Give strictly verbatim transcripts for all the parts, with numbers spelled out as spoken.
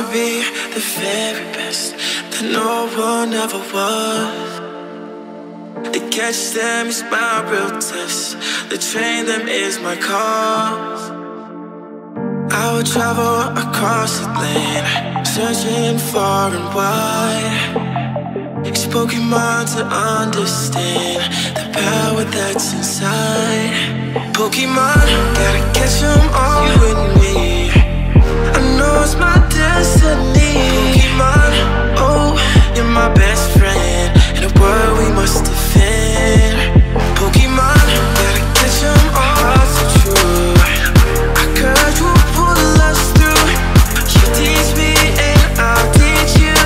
be the very best that no one ever was. To catch them is my real test. To train them is my cause. I would travel across the land, searching far and wide. Use Pokemon to understand the power that's inside. Pokemon, gotta catch them all, you and me. I know it's my destiny. Pokemon, oh, you're my best friend in a world we must defend. Pokemon, gotta catch them all, so true. I courage will pull us through. You teach me and I'll teach you.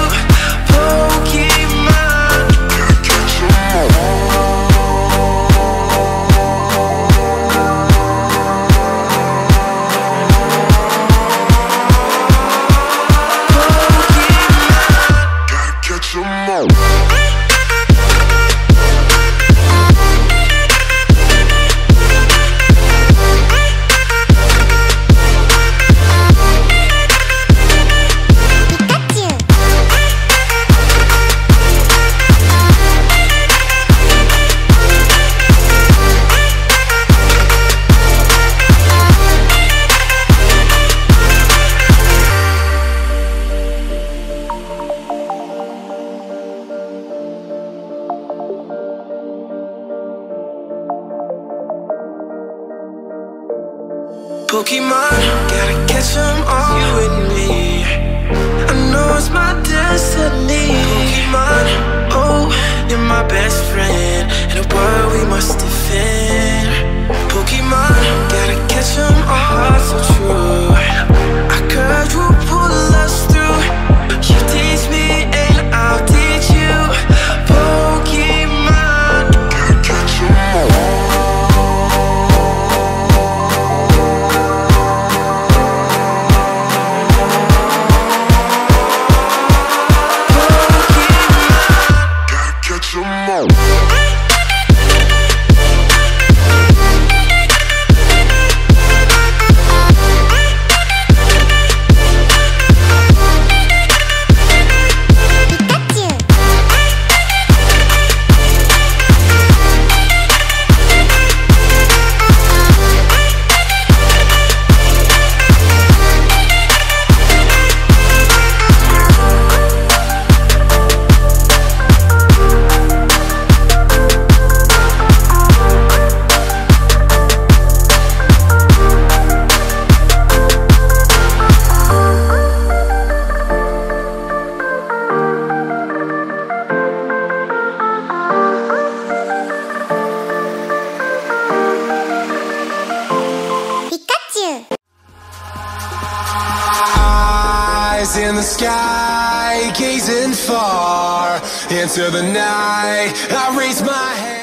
Pokemon, gotta catch them all. Pokemon, gotta catch them all, you and me. I know it's my destiny. Pokemon, oh, you're my best friend in a world we must defend. Pokemon, gotta catch them all, so true. Our courage will pull us through. You teach me and I'll teach you. Pokemon, gotta catch them all. In the sky, gazing far into the night, I raise my hand.